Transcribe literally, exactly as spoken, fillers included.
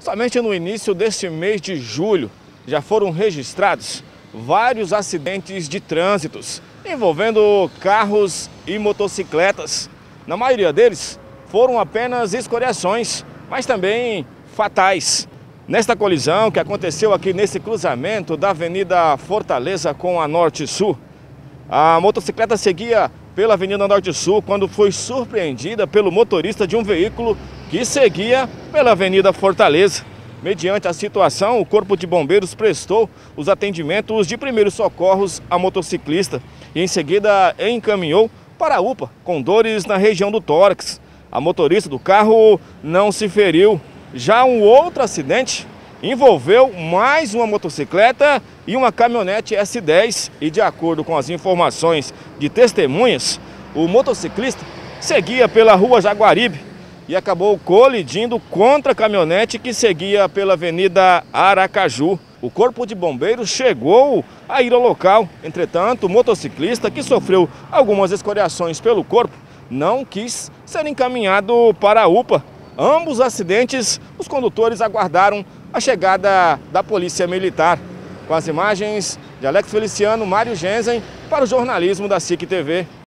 Somente no início deste mês de julho já foram registrados vários acidentes de trânsito envolvendo carros e motocicletas. Na maioria deles foram apenas escoriações, mas também fatais. Nesta colisão que aconteceu aqui nesse cruzamento da Avenida Fortaleza com a Norte-Sul, a motocicleta seguia pela Avenida Norte-Sul quando foi surpreendida pelo motorista de um veículo que seguia pela Avenida Fortaleza. Mediante a situação, o Corpo de Bombeiros prestou os atendimentos de primeiros socorros à motociclista e em seguida encaminhou para a U P A com dores na região do tórax. A motorista do carro não se feriu. Já um outro acidente envolveu mais uma motocicleta e uma caminhonete S dez e, de acordo com as informações de testemunhas, o motociclista seguia pela rua Jaguaribe e acabou colidindo contra a caminhonete que seguia pela Avenida Aracaju. O Corpo de Bombeiros chegou a ir ao local. Entretanto, o motociclista, que sofreu algumas escoriações pelo corpo, não quis ser encaminhado para a U P A. Ambos os acidentes, os condutores aguardaram a chegada da Polícia Militar. Com as imagens de Alex Feliciano, Mário Gensen, para o jornalismo da S I C T V.